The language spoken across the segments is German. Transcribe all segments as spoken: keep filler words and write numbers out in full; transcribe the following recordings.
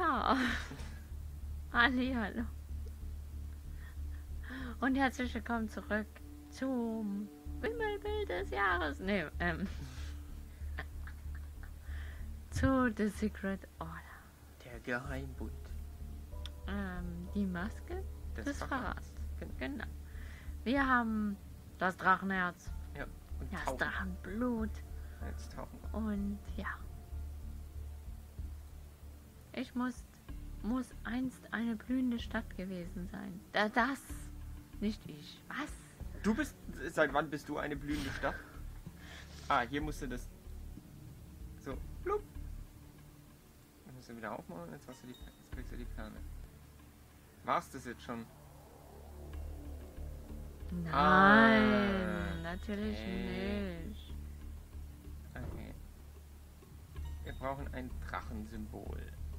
Ja. Hallihallo. Und herzlich willkommen zurück zum Wimmelbild des Jahres. Ne, ähm. zu The Secret Order. Der Geheimbund. Ähm, die Maske des, des Verrats. Verrats. Genau. Wir haben das Drachenherz. Ja, und Das tauchen. Drachenblut. Jetzt tauchen. Und ja. Ich muss, muss einst eine blühende Stadt gewesen sein. Da, das, nicht ich. Was? Du bist, seit wann bist du eine blühende Stadt? Ah, hier musst du das so, blub. Dann musst du wieder aufmachen, jetzt hast du die, jetzt kriegst du die Perle. War's das jetzt schon? Nein, Ah, natürlich okay. nicht. Okay. Wir brauchen ein Drachensymbol.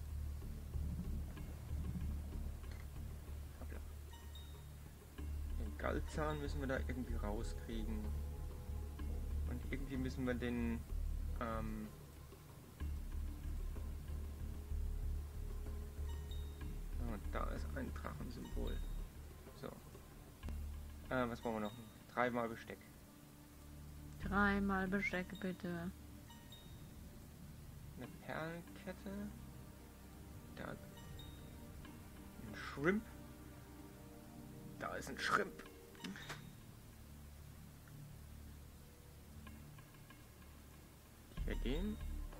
Hoppla. Den Galdzahn müssen wir da irgendwie rauskriegen. Und irgendwie müssen wir den ähm, oh, da ist ein Drachensymbol. So. Äh, was brauchen wir noch? Dreimal Besteck. Dreimal Besteck, bitte. Eine Perlenkette. Da. Ein Shrimp. Da ist ein Shrimp. Hier den.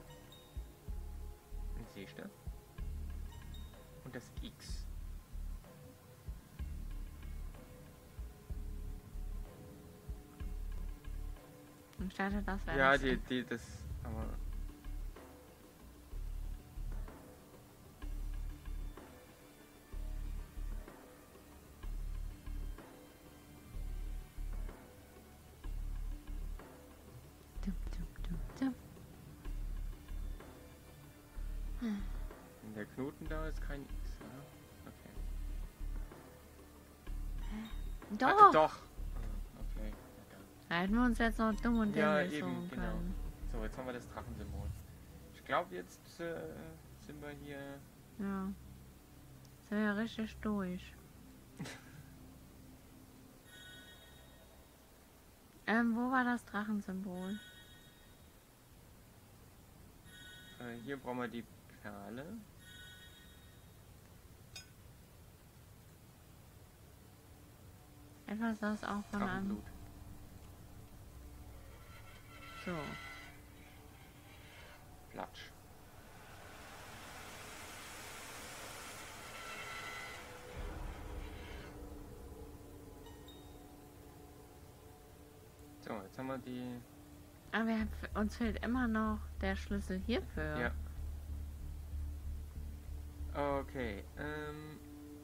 Ein Seestern. Und das X. Ich dachte, das wäre Ja, das. die, die, das, aber. Dum, dum, dum, dum. Wenn der Knoten da ist, kein X, oder? Okay. Doch! Ah, doch! Ah, okay. Da hätten wir uns jetzt noch dumm und Ja, dämlich eben, suchen genau. können. So, jetzt haben wir das Drachensymbol. Ich glaube, jetzt äh, sind wir hier. Ja. Sind wir richtig durch. ähm, wo war das Drachensymbol? Äh, hier brauchen wir die Perle. Etwas, das auch von einem... Drachenblut. So. Platsch. So, jetzt haben wir die. Aber wir, uns fehlt immer noch der Schlüssel hierfür. Ja. Okay, ähm.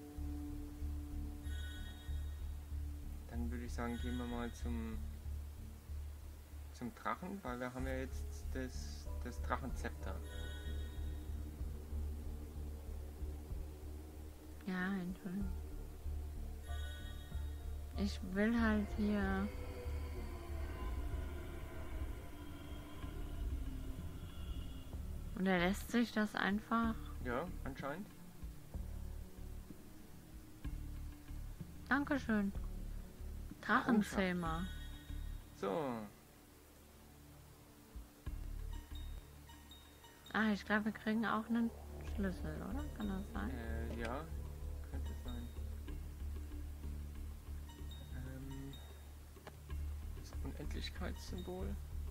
Dann würde ich sagen, gehen wir mal zum. zum Drachen, weil wir haben ja jetzt das, das Drachenzepter. Ja, Entschuldigung. Ich will halt hier... Und er lässt sich das einfach... Ja, anscheinend. Dankeschön. Drachenzähmer. So. Ah, ich glaube, wir kriegen auch einen Schlüssel, oder? Kann das sein? Äh, ja, könnte sein. Ähm, das Unendlichkeitssymbol.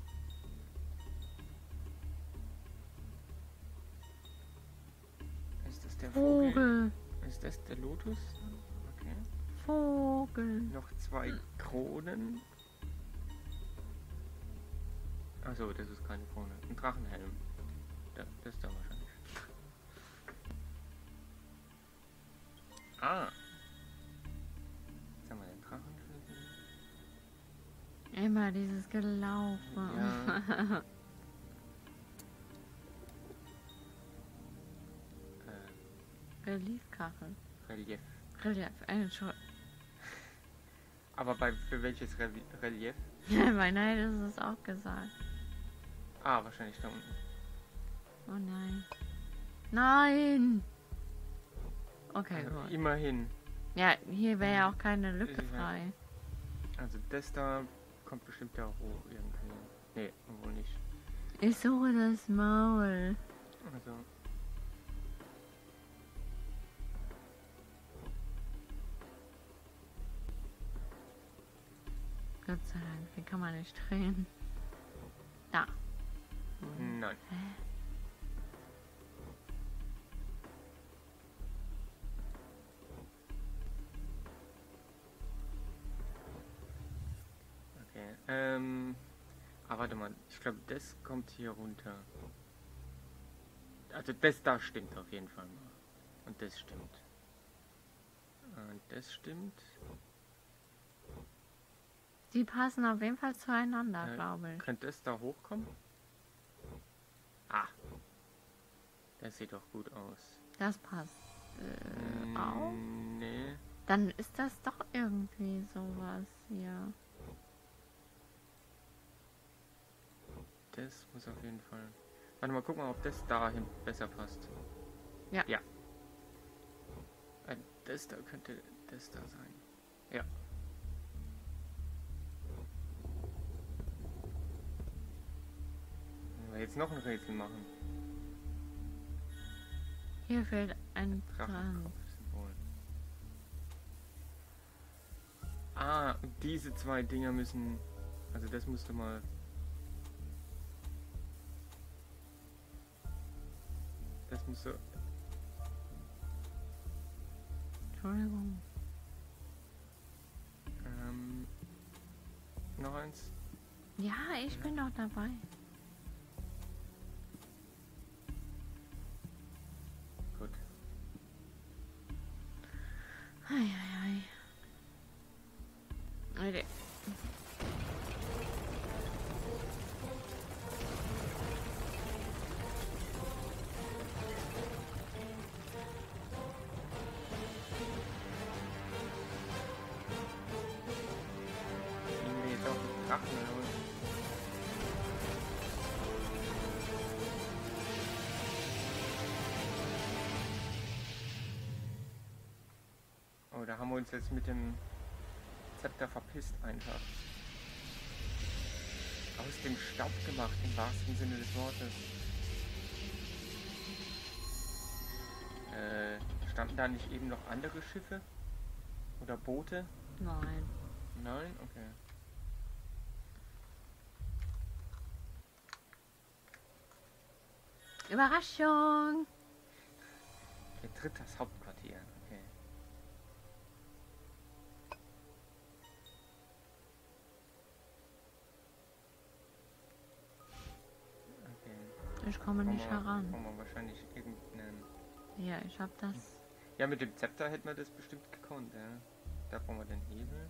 Ist das der Vogel? Vogel. Ist das der Lotus? Okay. Vogel. Noch zwei Kronen. Achso, das ist keine Krone. Ein Drachenhelm. Da, das ist da wahrscheinlich. Ah. Jetzt haben wir den Drachenschlüssel. Immer dieses Gelaufe. Ja. äh, Reliefkachel. Relief. Relief. Äh, Entschuldigung. Aber bei für welches Re Relief? Bei Neid ist es auch gesagt. Ah, wahrscheinlich da unten. Oh nein. Nein! Okay, Also gut. immerhin. Ja, hier wäre ja auch keine Lücke Ja. frei. Also das da kommt bestimmt da hoch irgendwie. Nee, wohl nicht. Ich suche das Maul. Also. Gott sei Dank, hier kann man nicht drehen. Da. Nein. Hä? Okay. Ähm. Ah, warte mal. Ich glaube, das kommt hier runter. Also das da stimmt auf jeden Fall mal. Und das stimmt. Und das stimmt. Die passen auf jeden Fall zueinander, Äh, glaube ich. Könnte das da hochkommen? Ah. Das sieht doch gut aus. Das passt. Äh, auch? Mm, nee. Dann ist das doch irgendwie sowas hier. Das muss auf jeden Fall. Warte mal, guck mal, ob das dahin besser passt. Ja. Ja. Äh, Das da könnte das da sein. Ja. Wenn wir jetzt noch ein Rätsel machen. Hier fehlt ein Dran. Drachenkopfsymbol. Ah, und diese zwei Dinger müssen. Also das musste mal. Das muss so. Entschuldigung. Ähm, noch eins. Ja, ich bin doch dabei. Gut. Eieiei. Okay. Fliegen wir jetzt auf den Drachen oder was? Oh, da haben wir uns jetzt mit dem Zepter verpisst einfach. Aus dem Staub gemacht, im wahrsten Sinne des Wortes. Äh, standen da nicht eben noch andere Schiffe? Oder Boote? Nein. Nein? Okay. Überraschung! Betritt das Hauptquartier. Okay. Okay. Ich komme nicht Brauchen wir- heran. brauchen wir wahrscheinlich irgendeinen. Ja, ich hab das. Ja, mit dem Zepter hätten wir das bestimmt gekonnt, ja. Da brauchen wir den Hebel.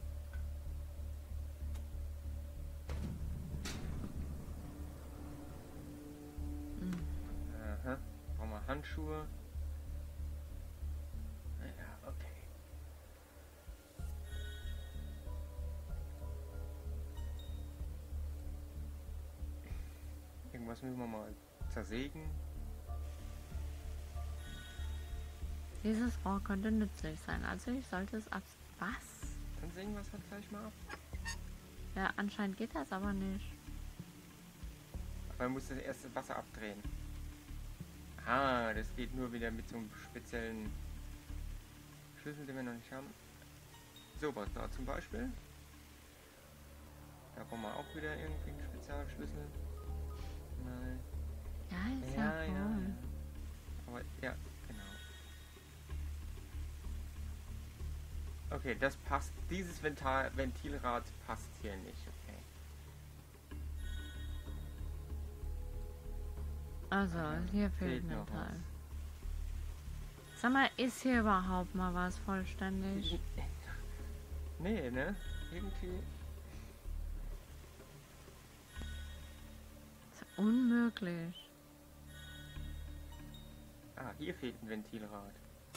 Hm. Aha. Brauchen wir Handschuhe. Ja, okay. Irgendwas müssen wir mal zersägen. Dieses Rohr könnte nützlich sein. Also ich sollte es ab... Was? Dann sägen wir es halt gleich mal ab. Ja, anscheinend geht das aber nicht. Aber man muss das erste Wasser abdrehen. Ah, das geht nur wieder mit so einem speziellen Schlüssel, den wir noch nicht haben. So, was da zum Beispiel. Da brauchen wir auch wieder irgendwie einen Spezialschlüssel. Nein. Ja, ist ja, ja, cool. ja. Aber ja, genau. Okay, das passt. Dieses Vental Ventilrad passt hier nicht. Okay. Also, hier fehlt Fehlt ein noch Teil. Sag mal, ist hier überhaupt mal was vollständig? Nee, ne? Irgendwie. Ist unmöglich. Ah, hier fehlt ein Ventilrad.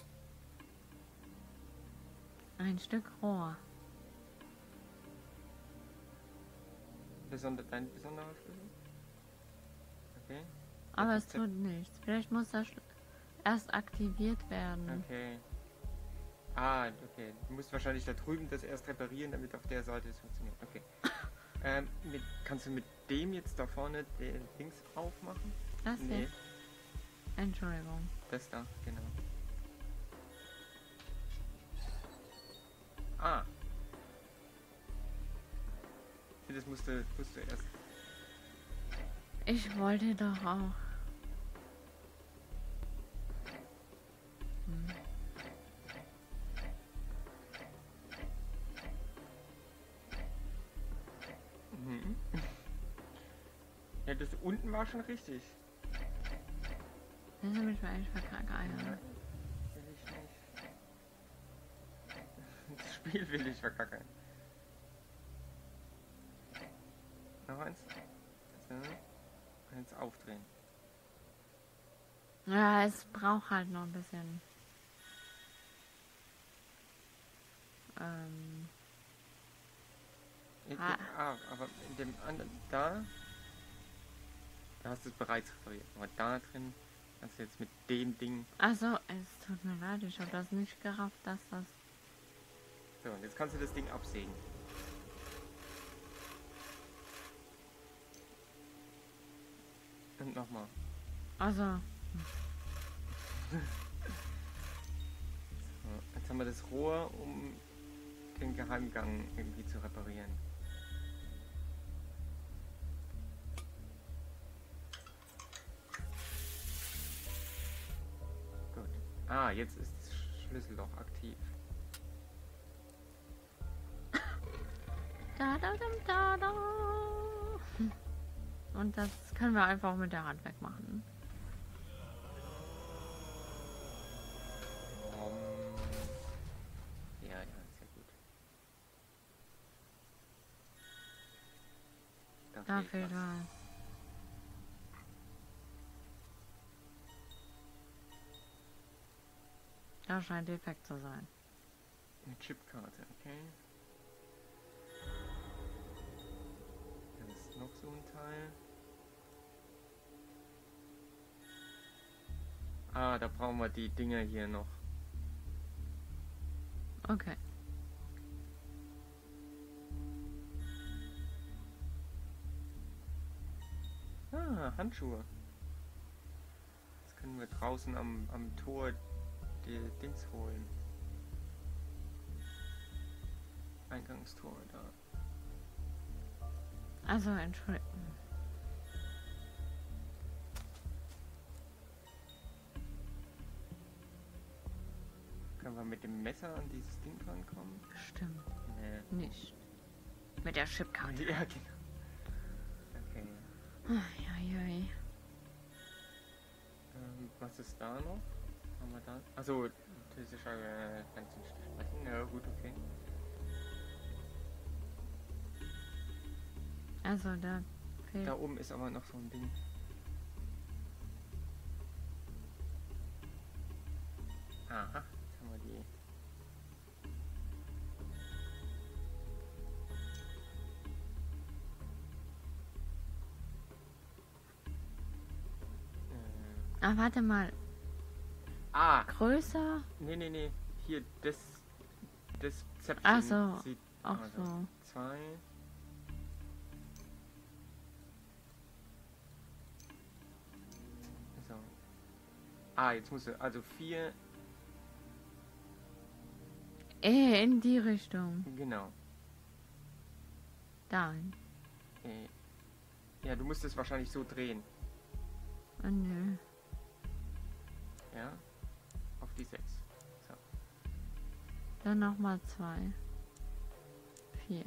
Ein Stück Rohr. Besonder, dein besonderer Schlüssel? Okay. Aber Das es ist der- tut nichts. Vielleicht muss das Schl- erst aktiviert werden. Okay. Ah, okay. Du musst wahrscheinlich da drüben das erst reparieren, damit auf der Seite es funktioniert. Okay. ähm, mit, kannst du mit dem jetzt da vorne den Dings aufmachen? Das Nee, hier. Entschuldigung. das da, genau. Ah. Das musst du, musst du erst. Ich wollte doch auch. Hm. Mhm. Ja, das unten war schon richtig. Das ist nämlich eigentlich verkackt. Ah, ja. Will ich nicht. Das Spiel will ich verkacken. Noch eins. So. Und jetzt aufdrehen. Ja, es braucht halt noch ein bisschen. Ähm. In, Ah. ah, aber in dem anderen, da, da hast du es bereits repariert. Aber da drin kannst du jetzt mit dem Ding. Also, es tut mir leid, ich habe das nicht gerafft, dass das. So, und jetzt kannst du das Ding absägen. Und nochmal. Also. So, jetzt haben wir das Rohr, um den Geheimgang irgendwie zu reparieren. Gut. Ah, jetzt ist das Schlüsselloch aktiv. Da, da, da, da, da. Und das können wir einfach mit der Hand wegmachen. Um, ja, ja, sehr gut. Da, Da fehlt fehlt was. was. Da scheint defekt zu sein. Eine Chipkarte, okay. Dann ist noch so ein Teil. Ah, da brauchen wir die Dinger hier noch. Okay. Ah, Handschuhe. Jetzt können wir draußen am, am Tor die Dings holen. Eingangstor da. Also, Entschuldigung. Können wir mit dem Messer an dieses Ding rankommen? Stimmt. Nee. Nicht. Mit der Chipkarte. Ja, genau. Okay. Eieiei. Ähm, was ist da noch? Haben wir da? Achso, das ist schon, äh, kannst du nicht sprechen? Ja, gut, okay. Also, da fehlt. Da oben ist aber noch so ein Ding. Aha, jetzt haben wir die. Äh, Ah, warte mal. ah, Größer? nee, nee, nee. Hier, das. Das Zäpfchen Ach so, sieht. Auch also, so. Zwei. So. Ah, jetzt muss er. Also vier. Eh, in die Richtung. Genau. Dahin. Äh, ja, du musst es wahrscheinlich so drehen. Oh, nö. Ja. Auf die sechs. So. Dann nochmal zwei. Vier.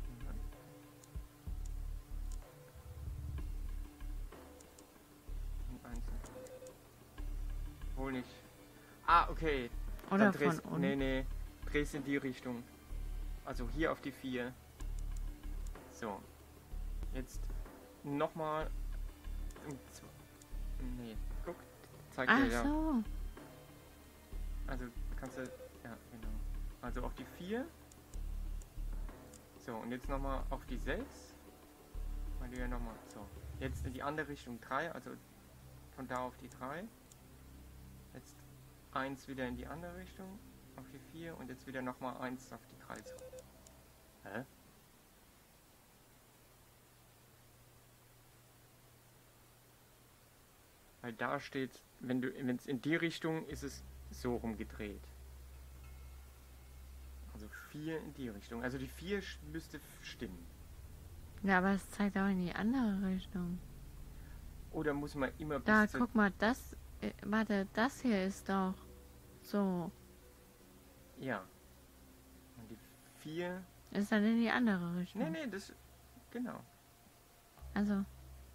Und eins. Wohl nicht. Ah, okay. Oder Dann drehst, von unten. nee, nee. Drehst in die Richtung. Also hier auf die vier. So. Jetzt nochmal. Nee, guck. Zeig dir Ach ja. so. Also kannst du. Ja, genau. Also auf die vier. So, und jetzt nochmal auf die sechs. Weil die ja nochmal. So. Jetzt in die andere Richtung drei. Also von da auf die drei. Jetzt eins wieder in die andere Richtung. auf die vier und jetzt wieder nochmal eins auf die drei zu. Hä? Weil da steht, wenn du, wenn es in die Richtung ist es so rumgedreht. Also vier in die Richtung. Also die vier müsste stimmen. Ja, aber es zeigt auch in die andere Richtung. Oder muss man immer bis Da, zur- guck mal, das, äh, warte, das hier ist doch so. Ja. Und die vier. Ist dann in die andere Richtung. Nee, nee, das. Genau. Also,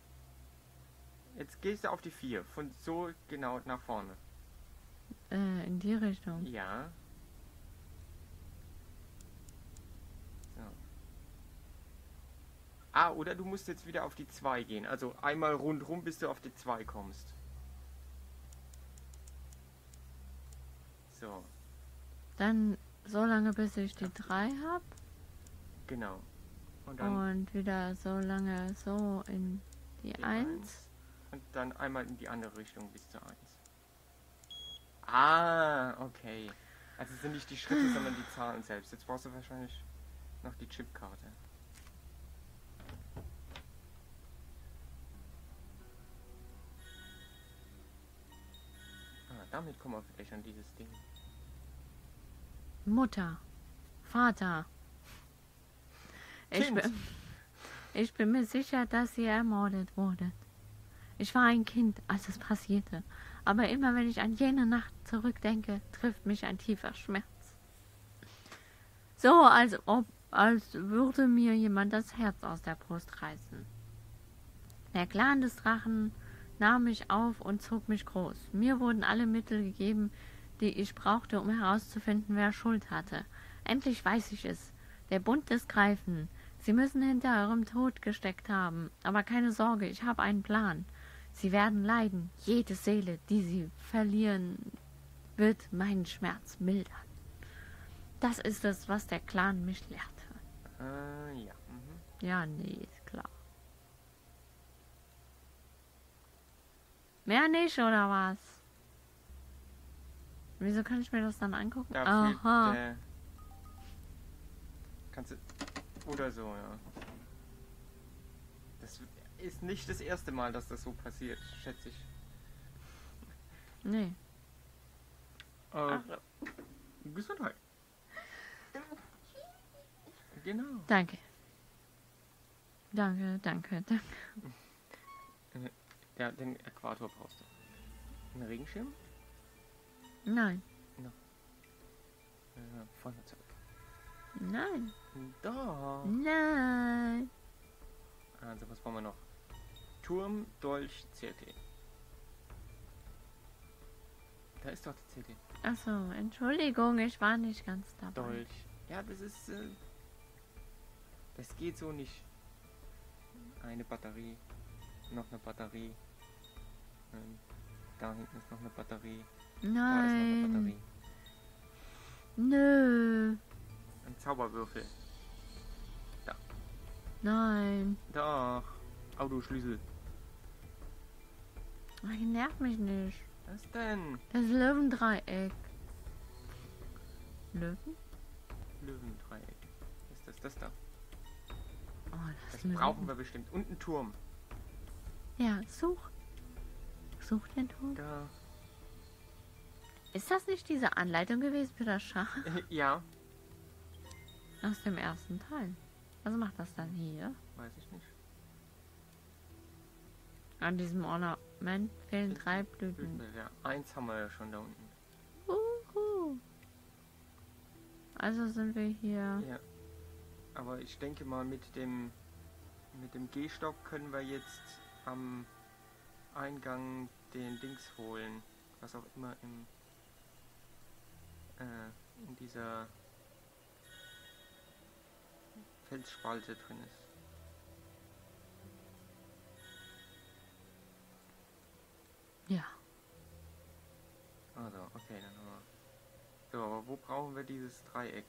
Jetzt gehst du auf die vier. Von so genau nach vorne. äh, in die Richtung. Ja. So. Ah, oder du musst jetzt wieder auf die zwei gehen. Also einmal rundrum, bis du auf die zwei kommst. So, Dann so lange, bis ich die drei habe. genau. Und dann Und wieder so lange so in die die eins. eins. Und dann einmal in die andere Richtung bis zur eins. Ah, okay. Also es sind nicht die Schritte, sondern die Zahlen selbst. Jetzt brauchst du wahrscheinlich noch die Chipkarte. Ah, damit kommen wir vielleicht an dieses Ding. Mutter. Vater. Ich Kind. bin, ich bin mir sicher, dass sie ermordet wurde. Ich war ein Kind, als es passierte. Aber immer wenn ich an jene Nacht zurückdenke, trifft mich ein tiefer Schmerz. So, als ob, als würde mir jemand das Herz aus der Brust reißen. Der Clan des Drachen nahm mich auf und zog mich groß. Mir wurden alle Mittel gegeben, die ich brauchte, um herauszufinden, wer Schuld hatte. Endlich weiß ich es. Der Bund des Greifen. Sie müssen hinter eurem Tod gesteckt haben. Aber keine Sorge, ich habe einen Plan. Sie werden leiden. Jede Seele, die sie verlieren, wird meinen Schmerz mildern. Das ist es, was der Clan mich lehrte. Äh, ja. Mhm. Ja, nee, ist klar. Mehr nicht, oder was? Wieso kann ich mir das dann angucken? Da Aha. fehlt der. Kannst du. Oder so, ja. Das ist nicht das erste Mal, dass das so passiert, schätze ich. Nee. Äh, Gesundheit. Genau. Danke. Danke, danke, danke. Ja, den Äquator brauchst du. Einen Regenschirm? Nein. Äh, vorne zurück. Nein. Da. Nein. Also, was brauchen wir noch? Turm, Dolch, C T. Da ist doch die C T. Achso, Entschuldigung, ich war nicht ganz dabei. Dolch. Ja, das ist. Äh, das geht so nicht. Eine Batterie. Noch eine Batterie. Ähm, da hinten ist noch eine Batterie. Da ist noch eine Nein. Batterie. Nö. Ein Zauberwürfel. Nein. Doch. Autoschlüssel. Ach, ihr nervt mich nicht. Was denn? Das Löwendreieck. Löwen? Löwendreieck. Ist das das da? Oh, das, Das müssen- brauchen wir bestimmt. Und ein Turm. Ja, such. Such den Turm. Da. Ist das nicht diese Anleitung gewesen für das Schach Ja. aus dem ersten Teil? Was macht das dann hier? Weiß ich nicht. An diesem Ornament fehlen drei Blüten. Blüten. Ja, eins haben wir ja schon da unten. Uhu. Also sind wir hier. Ja. Aber ich denke mal, mit dem mit dem Gehstock können wir jetzt am Eingang den Dings holen. Was auch immer im äh, in dieser Felsspalte drin ist. Ja. Also, okay, dann haben wir. So, aber wo brauchen wir dieses Dreieck?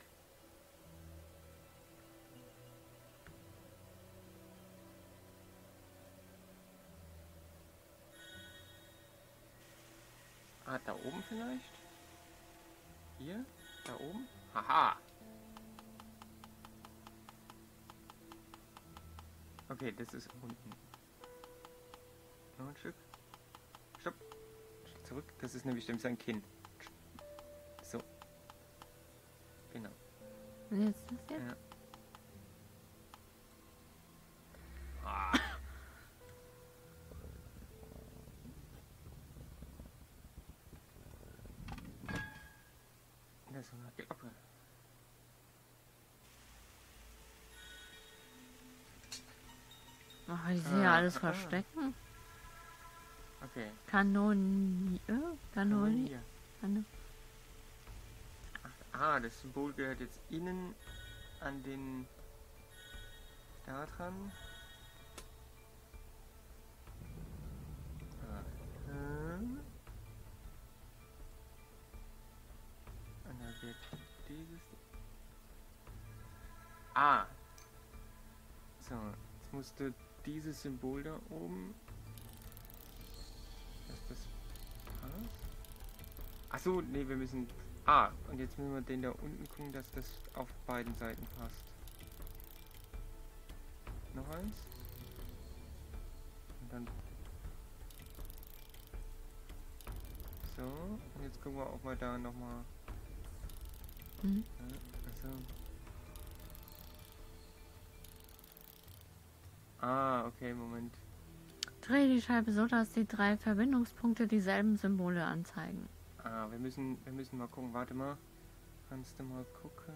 Ah, da oben vielleicht? Hier? Da oben? Haha! Okay, das ist unten. Noch ein Stück. Stopp. Zurück. Das ist nämlich sein Kinn. So. Genau. Und jetzt das jetzt? Ja. Ah. Das ist eine Klappe. Ach, ich sehe ja Ah, alles ah. verstecken. Okay. Kanonier? Kanonier? Kanonier. Ah, das Symbol gehört jetzt innen an den da dran. Aha. Und dann wird dieses. Ah. So, jetzt musste dieses Symbol da oben. Dass das passt. Achso, nee, wir müssen. Ah, und jetzt müssen wir den da unten gucken, dass das auf beiden Seiten passt. Noch eins. Und dann. So, und jetzt gucken wir auch mal da nochmal. Mhm. Ja, also. Ah, okay, Moment. Dreh die Scheibe so, dass die drei Verbindungspunkte dieselben Symbole anzeigen. Ah, wir müssen, wir müssen mal gucken. Warte mal. Kannst du mal gucken?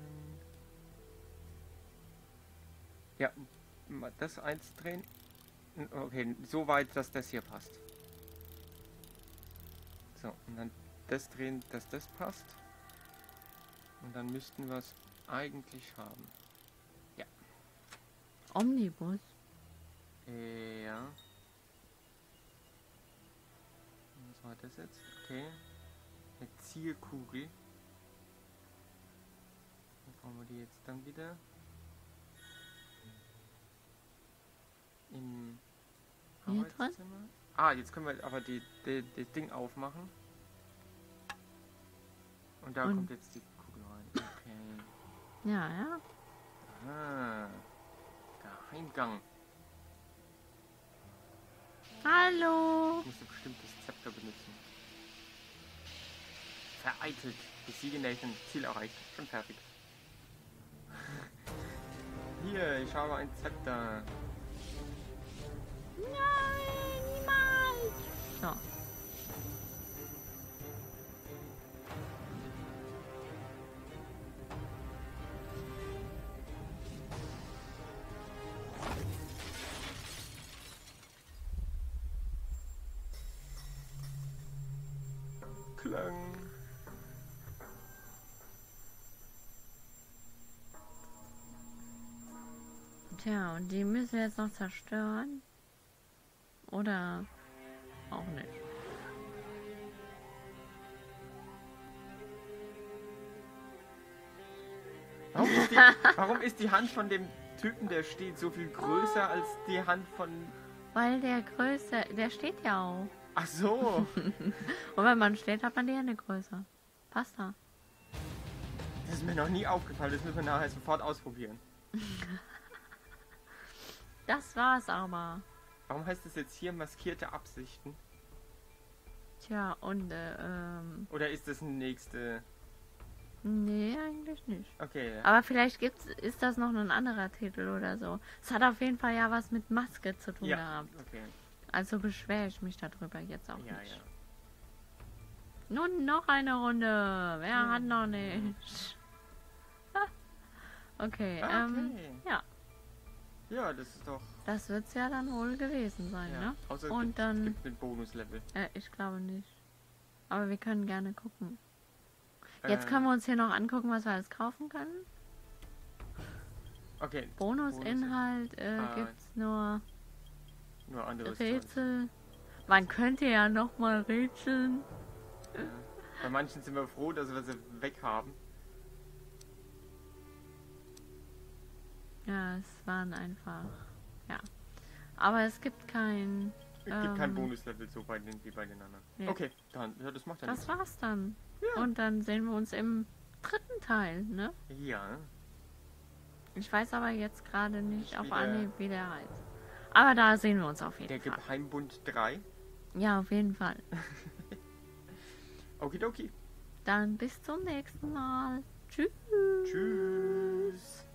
Ja, mal das eins drehen. Okay, so weit, dass das hier passt. So, und dann das drehen, dass das passt. Und dann müssten wir es eigentlich haben. Ja. Omnibus. Äh, ja. Was war das jetzt? Okay. Eine Zielkugel. Wo brauchen wir die jetzt dann wieder? Im Hier dran? Arbeitszimmer. Ah, jetzt können wir aber die, die, das Ding aufmachen. Und da Und- kommt jetzt die Kugel rein. Okay. Ja, ja. Ah. Geheimgang. Hallo. Ich musste bestimmt das Zepter benutzen. Vereitelt. Besiege Nathan. Ziel erreicht. Schon fertig. Hier, ich habe ein Zepter. Nein, niemals. So. Klang. Tja, und die müssen wir jetzt noch zerstören. Oder auch nicht. Warum ist, die, warum ist die Hand von dem Typen, der steht, so viel größer als die Hand von... Weil der größte, der steht ja auch. Ach so. Und wenn man steht, hat man die Hände größer. Passt da. Das ist mir noch nie aufgefallen. Das müssen wir nachher sofort ausprobieren. Das war's aber. Warum heißt das jetzt hier maskierte Absichten? Tja, und äh, ähm. Oder ist das ein nächste... Nee, eigentlich nicht. Okay. Aber vielleicht gibt's, ist das noch ein anderer Titel oder so. Es hat auf jeden Fall ja was mit Maske zu tun Ja, gehabt. okay. Also beschwere ich mich darüber jetzt auch Ja, nicht. ja. Nun noch eine Runde. Wer Hm. hat noch nicht? okay, Ah, ähm, okay. ja. Ja, das ist doch... Das wird's ja dann wohl gewesen sein, Ja. ne? Außer es Und gibt, dann- gibt einen Bonuslevel. Äh, ich glaube nicht. Aber wir können gerne gucken. Jetzt Äh, können wir uns hier noch angucken, was wir alles kaufen können. Okay. Bonusinhalt äh, Ah. gibt's nur Nur anderes Zeug. Rätsel. Man könnte ja noch mal rätseln. Ja. Bei manchen sind wir froh, dass wir sie weg haben. Ja, es waren einfach. Ja. Aber es gibt kein. Es gibt kein Ähm, Bonuslevel so bei den, wie bei den anderen. nee. Okay, dann, ja, das macht ja Das nichts. war's dann. Ja. Und dann sehen wir uns im dritten Teil, ne? Ja. Ich weiß aber jetzt gerade nicht Nicht auf wie der- Anhieb, wie der heißt. Aber da sehen wir uns auf jeden Der Fall. Geheimbund drei. Ja, auf jeden Fall. Okidoki. Dann bis zum nächsten Mal. Tschüss. Tschüss.